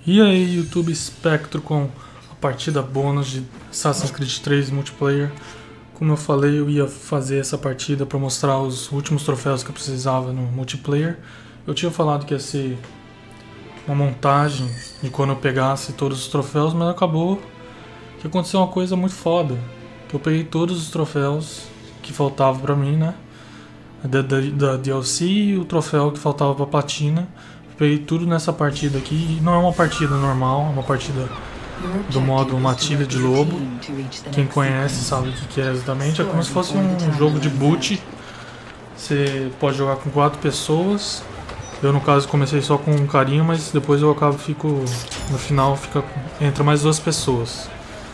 E aí, YouTube Espectro com a partida bônus de Assassin's Creed 3 Multiplayer. Como eu falei, eu ia fazer essa partida para mostrar os últimos troféus que eu precisava no multiplayer. Eu tinha falado que ia ser uma montagem de quando eu pegasse todos os troféus, mas acabou que aconteceu uma coisa muito foda. Que eu peguei todos os troféus que faltavam pra mim, né? Da DLC e o troféu que faltava pra platina. Peguei tudo nessa partida aqui. E não é uma partida normal, é uma partida do modo Matilha de Lobo. Quem conhece sabe o que é exatamente. É como se fosse um jogo de boot. Você pode jogar com 4 pessoas. Eu, no caso, comecei só com um carinha, mas depois eu acabo, no final entra mais 2 pessoas.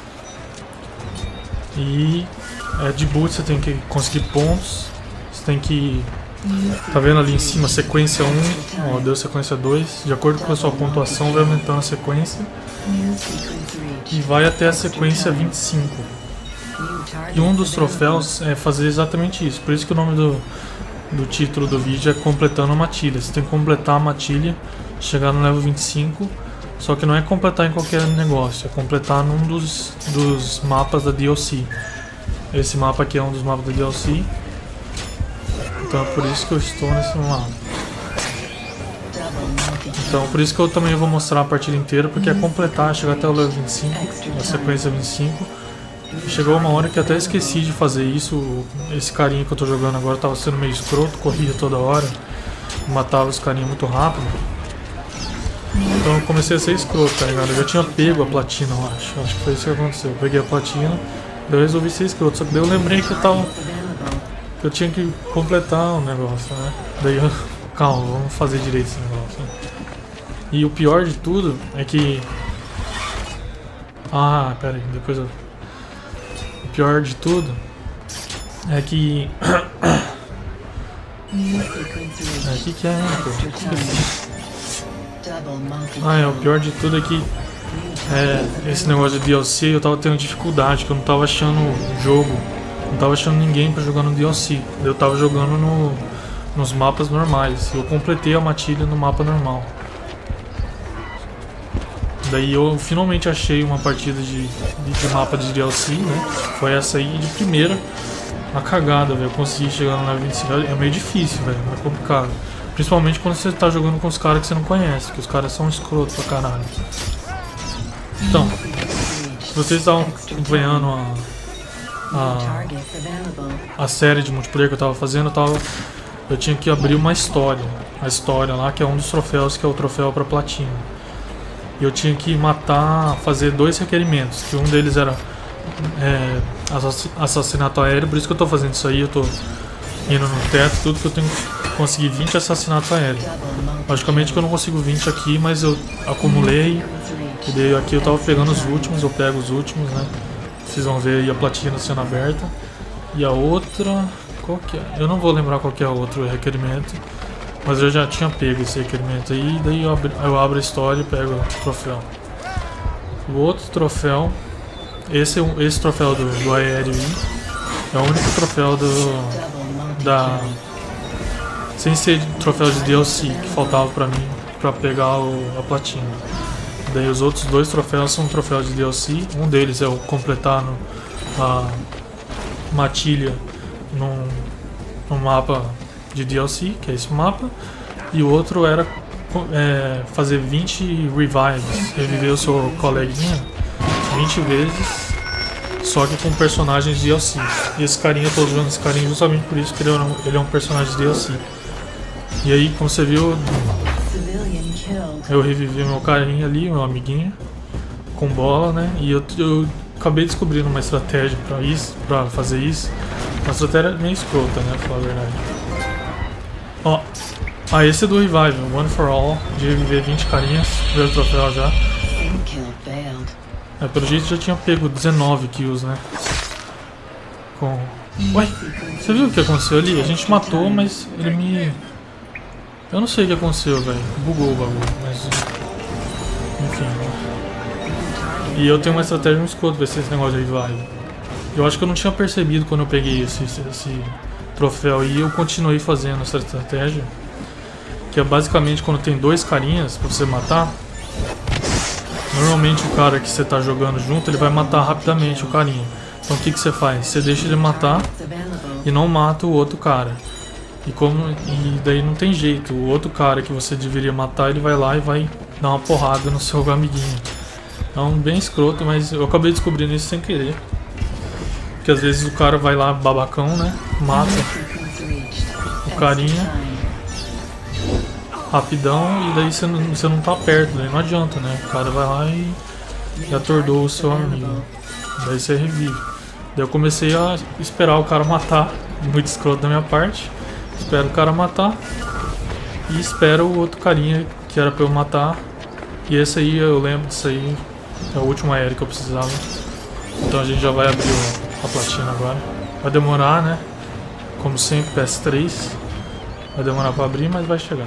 E de boot você tem que conseguir pontos. Você tem que... Tá vendo ali em cima, sequência 1, ó, deu sequência 2. De acordo com a sua pontuação vai aumentando a sequência. E vai até a sequência 25. E um dos troféus é fazer exatamente isso. Por isso que o nome do título do vídeo é Completando a Matilha. Você tem que completar a matilha, chegar no level 25. Só que não é completar em qualquer negócio, é completar num dos mapas da DLC. Esse mapa aqui é um dos mapas da DLC. Então é por isso que eu estou nesse mapa. Então por isso que eu também vou mostrar a partida inteira, porque é completar, chegar até o level 25, a sequência 25. Chegou uma hora que até esqueci de fazer isso. Esse carinha que eu tô jogando agora tava sendo meio escroto, corria toda hora, matava os carinhas muito rápido. Então eu comecei a ser escroto, tá ligado? Eu já tinha pego a platina, eu acho. Acho que foi isso que aconteceu. Eu peguei a platina, daí eu resolvi ser escroto. Só que daí eu lembrei que eu tinha que completar o negócio, né? Daí eu... Calma, vamos fazer direito esse negócio, né? E o pior de tudo é que... Ah, pera aí, depois eu... O pior de tudo é que... que é, pô? Esqueci. O pior de tudo é que esse negócio de DLC eu tava tendo dificuldade, que eu não tava achando o jogo, não tava achando ninguém pra jogar no DLC. Eu tava jogando nos mapas normais. Eu completei a matilha no mapa normal. Daí eu finalmente achei uma partida de mapa de DLC, né? Foi essa aí de primeira. Uma cagada, velho. Eu consegui chegar no level 25. É meio difícil, velho. É complicado. Principalmente quando você tá jogando com os caras que você não conhece, que os caras são escrotos pra caralho. Então, se vocês estavam acompanhando a série de multiplayer que eu tava fazendo, eu tinha que abrir uma história. A história lá, que é um dos troféus, que é o troféu pra platina. E eu tinha que fazer 2 requerimentos, que um deles era assassinato aéreo. Por isso que eu tô fazendo isso aí, eu tô indo no teto, tudo, que eu tenho que conseguir 20 assassinatos aéreos. Logicamente que eu não consigo 20 aqui, mas eu acumulei. E daí aqui eu tava pegando os últimos, eu pego os últimos, né? Vocês vão ver aí a platina sendo aberta. E a outra... Qual que é? Eu não vou lembrar qual que é o outro requerimento, mas eu já tinha pego esse requerimento aí. Daí eu abro a história e pego o troféu. O outro troféu... Esse troféu do aéreo aí é o único troféu sem ser troféu de DLC que faltava pra mim pra pegar a platina. Daí os outros 2 troféus são troféus de DLC. Um deles é o completar a matilha no mapa de DLC, que é esse mapa. E o outro era fazer 20 revives, reviver o seu coleguinha 20 vezes, só que com personagens de DLC. E esse carinha, eu tô usando esse carinha justamente por isso, que ele é um personagem de DLC. E aí, como você viu, eu revivi meu carinha ali, meu amiguinho, com bola, né? E eu acabei descobrindo uma estratégia pra fazer isso. Uma estratégia meio escrota, né? Pra falar a verdade. Ó, esse é do Revive, One for All, de reviver 20 carinhas, ver o troféu já. Pelo jeito já tinha pego 19 kills, né? Ué, você viu o que aconteceu ali? A gente matou, mas ele me... Eu não sei o que aconteceu, velho. Bugou o bagulho, mas... Enfim. E eu tenho uma estratégia muito escrota pra esse negócio de revive. Eu acho que eu não tinha percebido quando eu peguei esse troféu e eu continuei fazendo essa estratégia. Que é basicamente quando tem 2 carinhas pra você matar. Normalmente o cara que você tá jogando junto, ele vai matar rapidamente o carinha. Então o que você faz? Você deixa ele matar e não mata o outro cara. E daí não tem jeito, o outro cara que você deveria matar, ele vai lá e vai dar uma porrada no seu amiguinho. Então bem escroto, mas eu acabei descobrindo isso sem querer. Porque às vezes o cara vai lá babacão, né? Mata o carinha rapidão e daí você não tá perto, daí não adianta, né? O cara vai lá e atordou o seu amigo. Daí você revive. Daí eu comecei a esperar o cara matar, muito escroto da minha parte. Espero o cara matar e espero o outro carinha que era pra eu matar. E esse aí, eu lembro disso aí, é o último aéreo que eu precisava. Então a gente já vai abrir a platina agora. Vai demorar, né? Como sempre, PS3. Vai demorar pra abrir, mas vai chegar.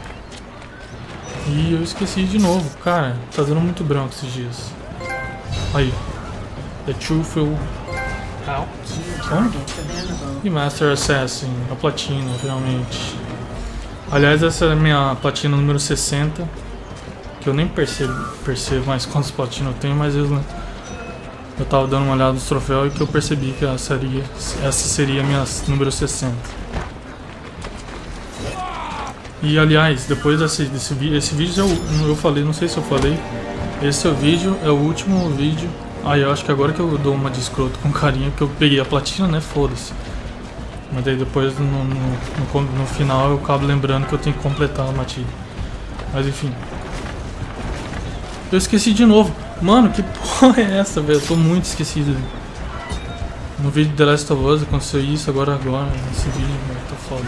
E eu esqueci de novo, cara, tá dando muito branco esses dias. Aí, The Truthful Out. E Master Assassin, a platina, finalmente. Aliás, essa é a minha platina número 60. Que eu nem percebo mais quantas platinas eu tenho, mas eu tava dando uma olhada nos troféus e que eu percebi que essa seria a minha número 60. E aliás, depois desse vídeo eu falei, não sei se eu falei, esse vídeo é o último vídeo. Aí eu acho que agora que eu dou uma de escroto com carinho, que eu peguei a platina, né, foda-se. Mas daí depois no final eu acabo lembrando que eu tenho que completar a matilha. Mas enfim. Eu esqueci de novo. Mano, que porra é essa, velho? Eu tô muito esquecido. No vídeo de The Last of Us aconteceu isso, agora nesse vídeo, velho, tá foda.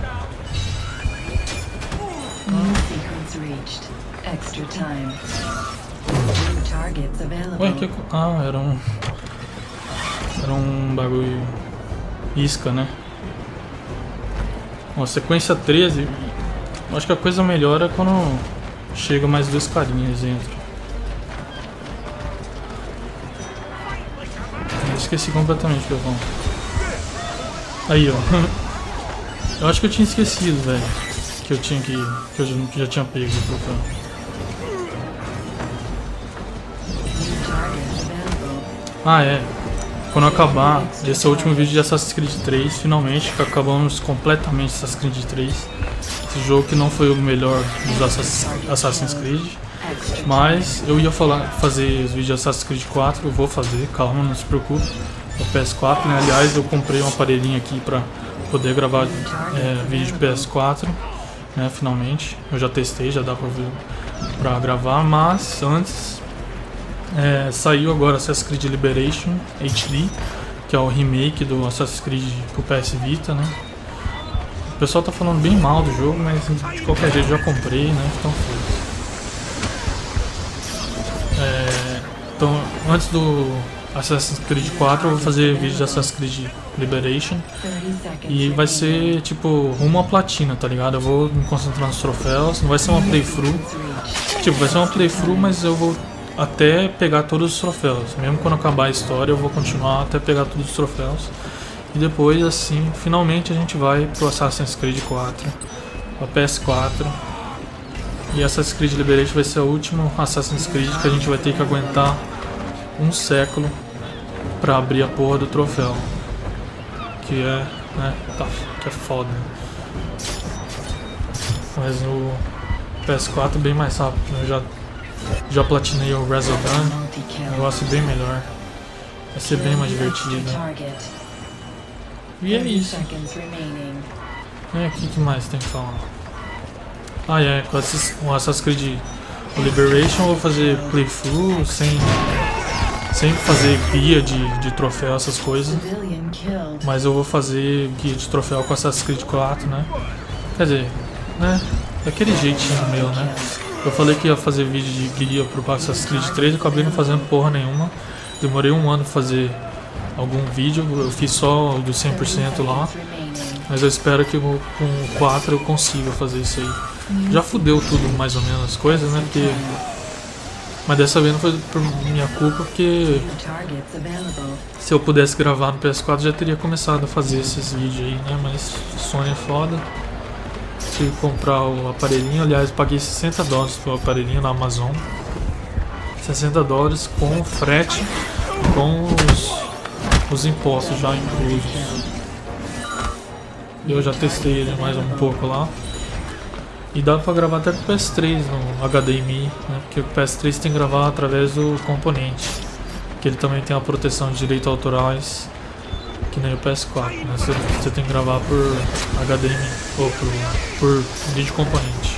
Ué, que... Ah, era um bagulho isca, né? Ó, sequência 13. Acho que a coisa melhora quando chega mais dois carinhas dentro. Eu esqueci completamente o que eu falo. Aí, ó. Eu acho que eu tinha esquecido, velho. Que eu já tinha pego o troféu. Ah, é. Quando acabar esse é o último vídeo de Assassin's Creed 3, finalmente, que acabamos completamente Assassin's Creed 3. Esse jogo que não foi o melhor dos Assassin's Creed. Mas eu ia fazer os vídeos de Assassin's Creed 4, eu vou fazer, calma, não se preocupe. O PS4, né? Aliás, eu comprei um aparelhinho aqui pra poder gravar vídeo de PS4, né? Finalmente. Eu já testei, já dá pra gravar, mas antes... saiu agora Assassin's Creed Liberation HD, que é o remake do Assassin's Creed pro PS Vita, né? O pessoal tá falando bem mal do jogo, mas de qualquer jeito já comprei, né? Então foda-se. Então, antes do Assassin's Creed 4, eu vou fazer vídeo de Assassin's Creed Liberation. E vai ser tipo uma platina, tá ligado? Eu vou me concentrar nos troféus, não vai ser uma playthrough. Tipo, vai ser uma playthrough, mas eu vou até pegar todos os troféus. Mesmo quando acabar a história, eu vou continuar até pegar todos os troféus. E depois, assim, finalmente a gente vai pro Assassin's Creed 4, a PS4. E Assassin's Creed Liberation vai ser o último Assassin's Creed que a gente vai ter que aguentar um século pra abrir a porra do troféu. Que é, né, que é foda. Mas o PS4 é bem mais rápido. Eu já platinei o Resogun, um negócio bem melhor. Vai ser bem mais divertido. E é isso. O que mais tem que falar? Ah, com o Assassin's Creed Liberation eu vou fazer playthrough sem fazer guia de troféu, essas coisas. Mas eu vou fazer guia de troféu com Assassin's Creed 4, né? Quer dizer, né? Daquele jeitinho meu, né? Eu falei que ia fazer vídeo de guia pro Assassin's Creed 3 e acabei não fazendo porra nenhuma. Demorei um ano pra fazer algum vídeo, eu fiz só do 100% lá. Mas eu espero que com o 4 eu consiga fazer isso aí. Já fudeu tudo mais ou menos as coisas, né? Porque... Mas dessa vez não foi por minha culpa, porque se eu pudesse gravar no PS4 já teria começado a fazer esses vídeos aí, né? Mas Sony é foda. Tive que comprar o aparelhinho, aliás paguei $60 pelo aparelhinho na Amazon. $60 com o frete, com os impostos já inclusos. Eu já testei ele mais um pouco lá. E dá pra gravar até com o PS3 no HDMI, né? Porque o PS3 tem que gravar através do componente, que ele também tem a proteção de direitos autorais, que nem o PS4, né? Você tem que gravar por HDMI ou por vídeo componente.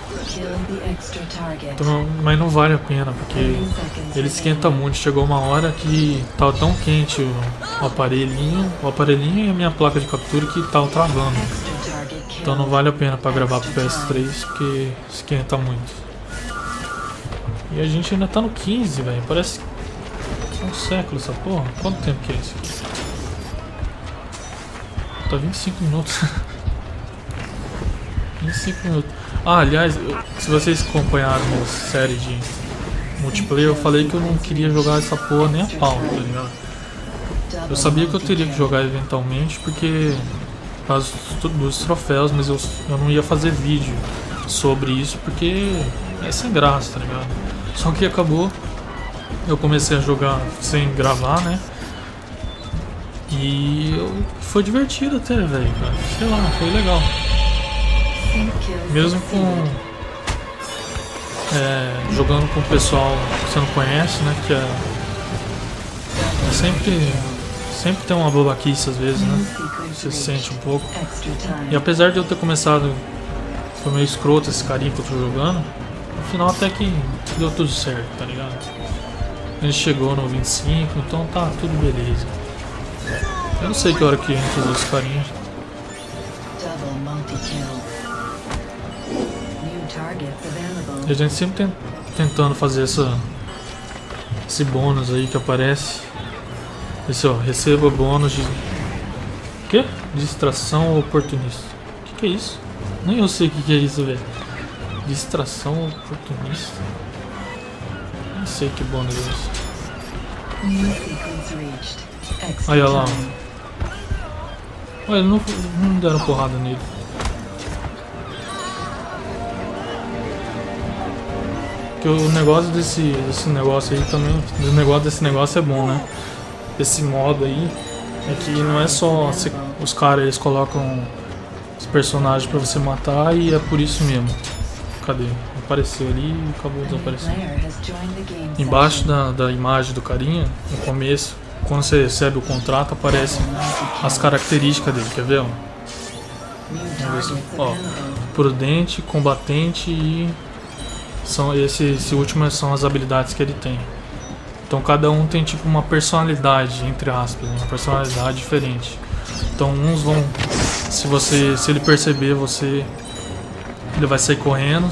Então, mas não vale a pena, porque ele esquenta muito. Chegou uma hora que tava tão quente o aparelhinho e a minha placa de captura que tava travando. Então não vale a pena pra gravar pro PS3, porque esquenta muito. E a gente ainda tá no 15, velho. Parece um século essa porra. Quanto tempo que é isso aqui? Tá 25 minutos. 25 minutos. Ah, aliás, se vocês acompanharam a série de multiplayer, eu falei que eu não queria jogar essa porra nem a pau, tá ligado? Eu sabia que eu teria que jogar eventualmente, porque por causa dos troféus, mas eu não ia fazer vídeo sobre isso, porque é sem graça, tá ligado? Só que acabou, eu comecei a jogar sem gravar, né? E foi divertido até, velho, cara. Sei lá, foi legal. Mesmo com jogando com o pessoal que você não conhece, né? Que é sempre tem uma babaquice às vezes, né? Você se sente um pouco. E apesar de eu ter começado, foi meio escroto esse carinha que eu tô jogando, no final até que deu tudo certo, tá ligado? A gente chegou no 25, então tá tudo beleza. Eu não sei que hora que entra os outros carinhas. E a gente sempre tentando fazer esse bônus aí que aparece. Esse, ó, receba bônus de... Que? Distração oportunista. Que é isso? Nem eu sei o que é isso, velho. Distração oportunista. Não sei que bônus é isso. Aí, olha lá. Olha, não deram porrada nele. Porque o negócio desse negócio aí também, o negócio desse negócio é bom, né? Esse modo aí é que não é só os caras, eles colocam os personagens pra você matar e é por isso mesmo. Cadê? Apareceu ali e acabou desaparecendo. Embaixo da imagem do carinha, no começo, quando você recebe o contrato, aparecem as características dele, quer ver? Ó? Vamos ver se, ó, prudente, combatente e esse último são as habilidades que ele tem. Então cada um tem tipo uma personalidade, entre aspas, uma personalidade diferente. Então uns vão, se ele perceber você, ele vai sair correndo,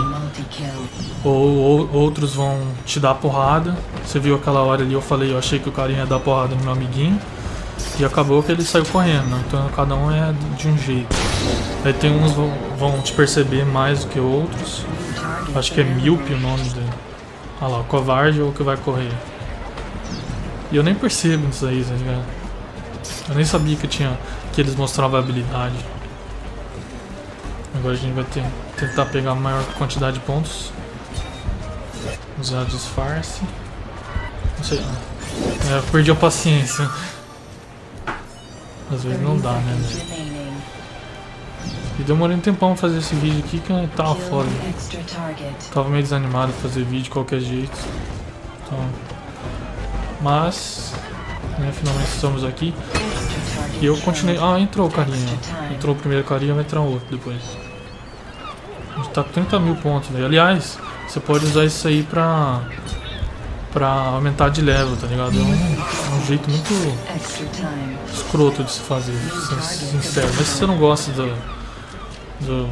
ou outros vão te dar porrada. Você viu aquela hora ali, eu achei que o carinha ia dar porrada no meu amiguinho e acabou que ele saiu correndo, né? Então cada um é de um jeito. Aí tem uns vão te perceber mais do que outros. Acho que é míope o nome dele. Olha lá, o covarde ou o que vai correr. E eu nem percebo isso aí, tá ligado? Eu nem sabia que eles mostravam a habilidade. Agora a gente vai tentar pegar a maior quantidade de pontos. Usar disfarce. Não sei. Eu perdi a paciência. Às vezes não dá, né? E demorei um tempão pra fazer esse vídeo aqui que eu tava foda. Tava meio desanimado de fazer vídeo de qualquer jeito. Então, mas, né, finalmente estamos aqui. E eu continuei. Ah, entrou o carinha. Entrou o primeiro carinha, vai entrar outro depois. A gente tá com 30 mil pontos, velho. Aliás, você pode usar isso aí pra aumentar de level, tá ligado? É um jeito muito escroto de se fazer, sincero. Mas se você não gosta do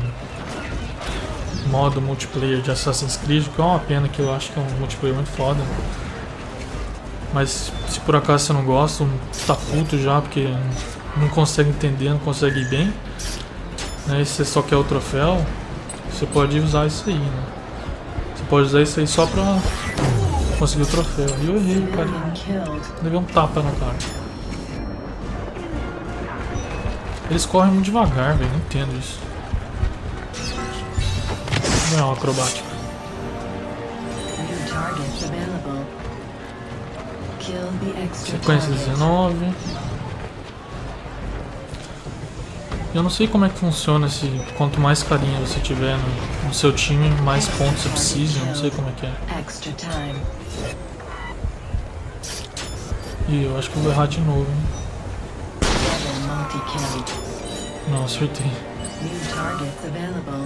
modo multiplayer de Assassin's Creed, que é uma pena, que eu acho que é um multiplayer muito foda. Mas se por acaso você não gosta, tá puto já porque não consegue entender, não consegue ir bem, né? E você só quer o troféu, você pode usar isso aí, né? Você pode usar isso aí só pra conseguir o troféu. E eu errei, cara. Levei um tapa na cara. Eles correm muito devagar, velho. Não entendo isso. Não é uma acrobática. targets available. Kill the extra Sequência target. 19. Eu não sei como é que funciona se quanto mais carinha você tiver no seu time, mais pontos você precisa, eu não sei como é que é. Extra time. E eu acho que eu vou errar de novo, hein? Double multi-kill. Não, acertei. New targets available.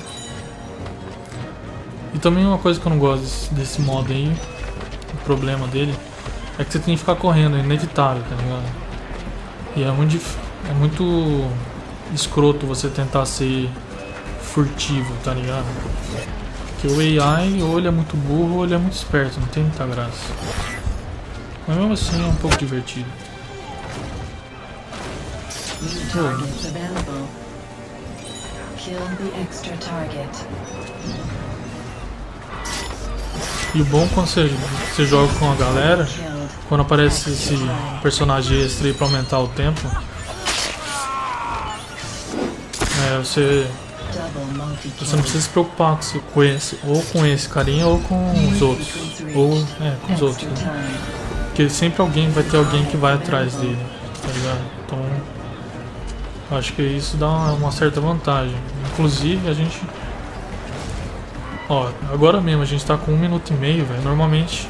E também uma coisa que eu não gosto desse modo aí, o problema dele, é que você tem que ficar correndo, é inevitável, tá ligado? E é muito escroto você tentar ser furtivo, tá ligado? Porque o AI ou ele é muito burro ou ele é muito esperto, não tem muita graça. Mas mesmo assim é um pouco divertido. New targets available. Kill the extra target. E o bom quando você joga com a galera, quando aparece esse personagem extra aí pra aumentar o tempo, você não precisa se preocupar com esse carinha ou com os outros. Ou com os outros. Né? Porque sempre vai ter alguém que vai atrás dele, tá ligado? Então acho que isso dá uma certa vantagem. Inclusive a gente. Ó, agora mesmo a gente tá com 1 minuto e meio, velho. Normalmente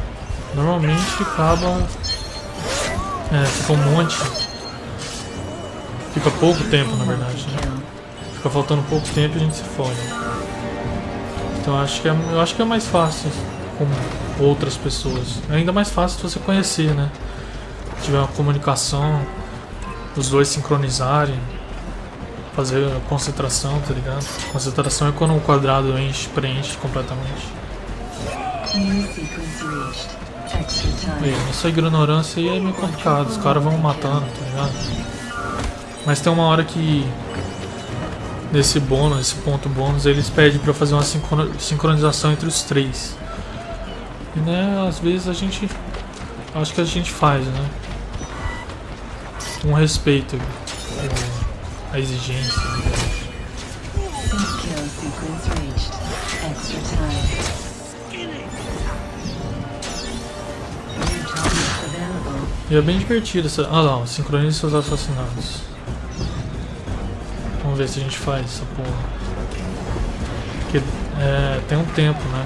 acaba. Fica um monte. Fica pouco tempo, na verdade, né? Fica faltando pouco tempo e a gente se fode. Então eu acho que é mais fácil com outras pessoas. É ainda mais fácil se você conhecer, né? Se tiver uma comunicação, os dois sincronizarem, fazer concentração, tá ligado? Concentração é quando o quadrado preenche completamente. Essa ignorância aí é meio complicado, os caras vão matando, tá ligado? Mas tem uma hora que nesse bônus, esse ponto bônus, eles pedem pra fazer uma sincronização entre os três. E né, às vezes acho que a gente faz, né? Com respeito à exigência. E é bem divertido essa. Ah lá, sincronize seus assassinados. Vamos ver se a gente faz essa porra. Porque tem um tempo, né?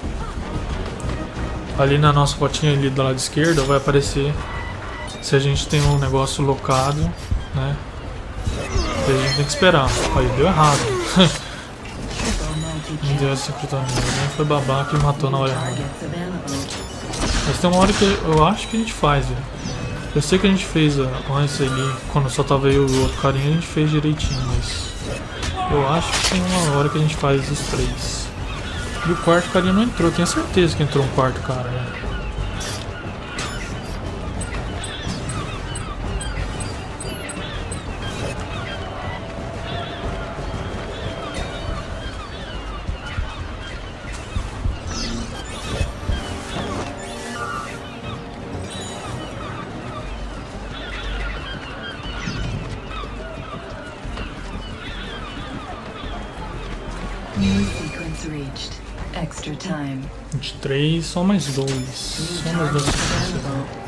Ali na nossa fotinha ali do lado esquerdo vai aparecer se a gente tem um negócio locado, né? E a gente tem que esperar. Aí deu errado. Não deu esse recrutamento. Alguém foi babaca e matou na hora errada. Mas tem uma hora que eu acho que a gente faz, velho. Eu sei que a gente fez antes ali, quando só tava eu e o outro carinha, a gente fez direitinho, mas eu acho que tem uma hora que a gente faz os três. E o quarto carinha não entrou, eu tenho certeza que entrou um quarto cara, né? New sequence reached. Extra time. 23, só mais dois. Só mais dois sequências.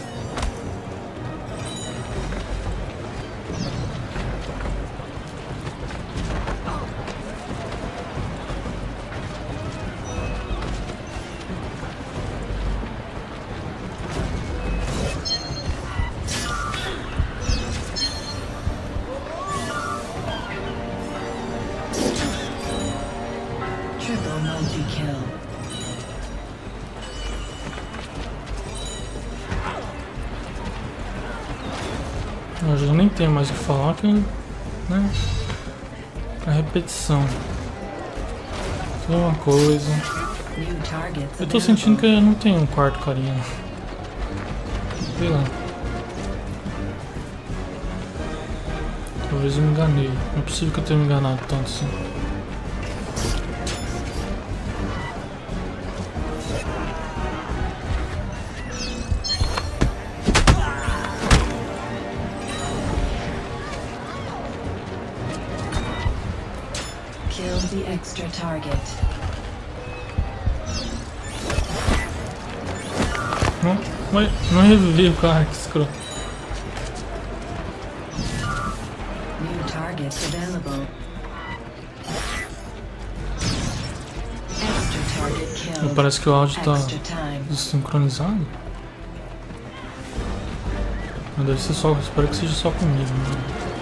Triple multi-kill. Eu já nem tenho mais o que falar, que, né? A repetição. Só uma coisa. New targets Eu tô sentindo que eu não tenho um quarto carinha. Sei lá. Talvez eu me enganei. Não é possível que eu tenha me enganado tanto assim. Kill the extra target. Não revivi o cara, que escroto. New targets available. Extra target killed. Parece que o áudio tá Extra time. desincronizado. Mas deve ser só, espero que seja só comigo, né?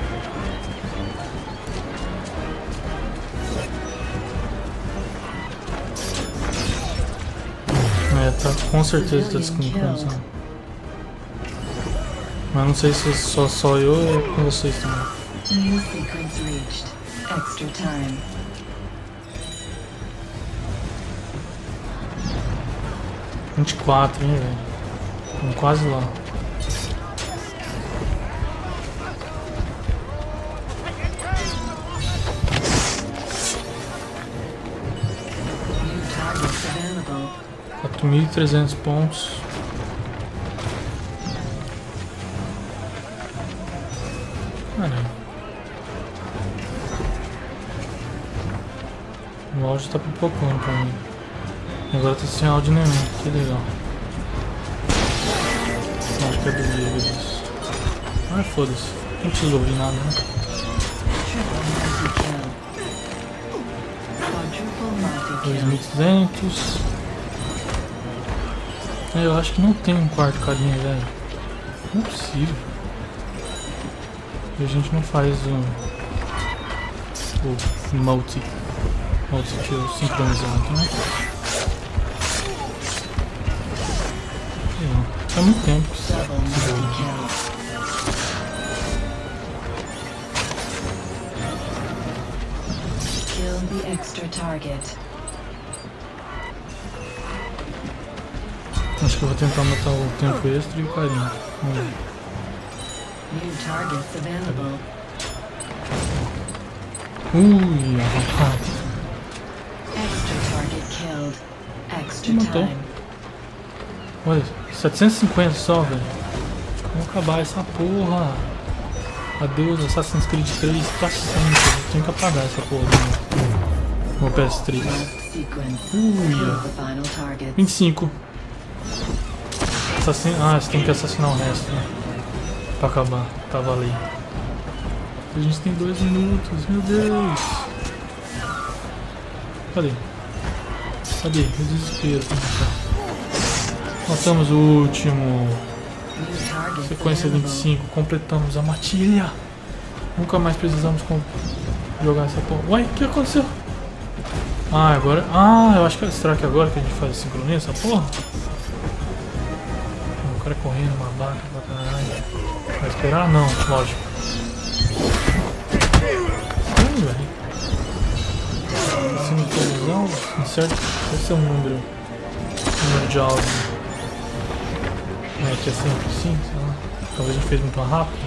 Tá, com certeza tá desincronizado. Mas não sei se é só eu ou é com vocês também. New sequence reached. Extra time. — 24, hein, velho? Estamos quase lá. New targets available. 4.300 pontos. Caramba. O áudio tá pipocando pra mim. Agora tá sem áudio nenhum. Que legal. Acho que é do vídeo disso. Ah, foda-se. Não preciso ouvir nada, né? Triple multi-kill. Quadruple multi-kill. 2.200. Eu acho que não tem um quarto carinha, velho. Não é possível. E a gente não faz o multi-kill sincronizado, né? Há muito tempo que Double multi-kill. Kill the extra target. Acho que eu vou tentar matar o tempo extra e o carinha. Vamos ver. New targets available. Ui, rapaz. Extra target killed. Extra Matou. time. Olha, 750 só, velho. Vamos acabar essa porra. Adeus, Assassin's Creed 3 pra sempre. Eu tenho que apagar essa porra do meu PS3. Last sequence. Ui, Kill the final target. 25. Você tem que assassinar o resto, né? Pra acabar, tá valendo. A gente tem 2 minutos, meu Deus. Cadê? Cadê? Meu desespero. Matamos o último. New targets Sequência available. 25, completamos a matilha. Nunca mais precisamos jogar essa porra. Uai, o que aconteceu? Ah, agora. Ah, eu acho que. Será que agora que a gente faz a sincronia essa porra? O cara correndo, uma vaca pra caralho. Vai esperar? Não, lógico. Velho. Assim, televisão, certo? Esse é um número de áudio. É que é sempre assim, sei lá. Talvez a gente fez muito rápido.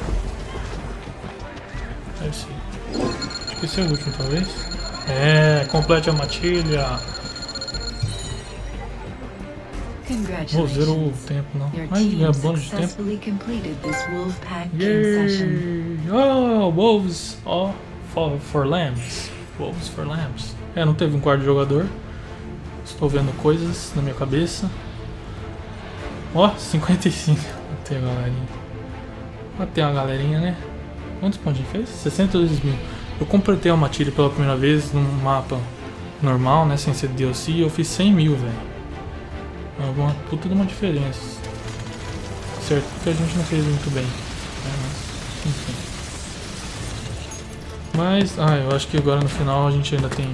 Deve ser. Acho que esse é o último, talvez. É, complete a matilha. Vou zero o tempo, não. Your Ai, team ganha bônus de tempo. successfully completed this Wolfpack game session. Yay! Oh, Wolves for Lambs. Wolves for Lambs. É, não teve um quarto jogador. Estou vendo coisas na minha cabeça. Ó, 55. Matei a galerinha. Matei uma galerinha, né? Quantos pontos a gente fez? 62 mil. Eu completei a matilha pela primeira vez num mapa normal, né? Sem ser DLC. E eu fiz 100 mil, velho. É uma puta de uma diferença. Certo que a gente não fez muito bem, né? Mas, enfim. Mas, eu acho que agora no final a gente ainda tem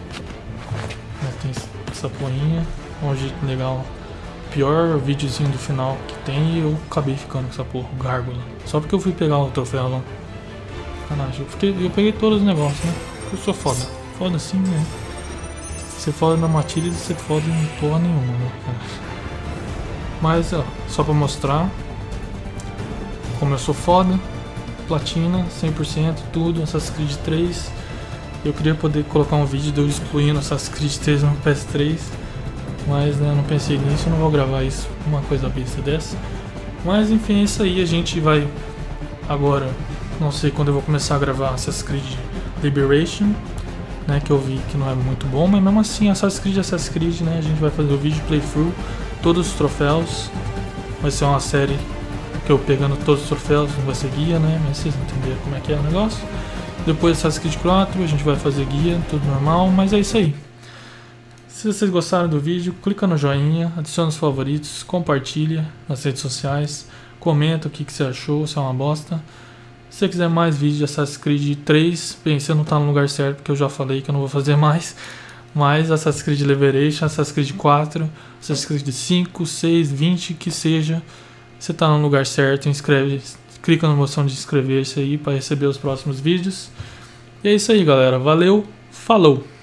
essa porrinha. Um jeito legal. Pior videozinho do final que tem, e eu acabei ficando com essa porra, o Gárgula. Só porque eu fui pegar o troféu lá. Sacanagem. Eu peguei todos os negócios, né? Eu sou foda. Foda assim, né? Você foda na matilha e você foda em porra nenhuma, né, cara? Mas, ó, só pra mostrar como eu sou foda. Platina, 100%, tudo, Assassin's Creed 3. Eu queria poder colocar um vídeo de eu excluindo Assassin's Creed 3 no PS3. Mas, né, eu não pensei nisso, eu não vou gravar isso, uma coisa besta dessa. Mas, enfim, é isso aí, a gente vai agora, não sei quando eu vou começar a gravar Assassin's Creed Liberation, né, que eu vi que não é muito bom, mas mesmo assim, Assassin's Creed, né, a gente vai fazer o vídeo playthrough todos os troféus. Vai ser uma série que eu pegando todos os troféus, não vai ser guia, né? Mas vocês entenderam como é que é o negócio. Depois Assassin's Creed 4, a gente vai fazer guia, tudo normal, mas é isso aí. Se vocês gostaram do vídeo, clica no joinha, adiciona os favoritos, compartilha nas redes sociais, comenta o que você achou, se é uma bosta. Se você quiser mais vídeos de Assassin's Creed 3, bem, você não tá no lugar certo, porque eu já falei que eu não vou fazer mais. Mas Assassin's Creed Liberation, Assassin's Creed 4, Assassin's Creed 5, 6, 20, que seja, você tá no lugar certo, inscreve, clica na botão de inscrever-se aí para receber os próximos vídeos. E é isso aí, galera. Valeu, falou!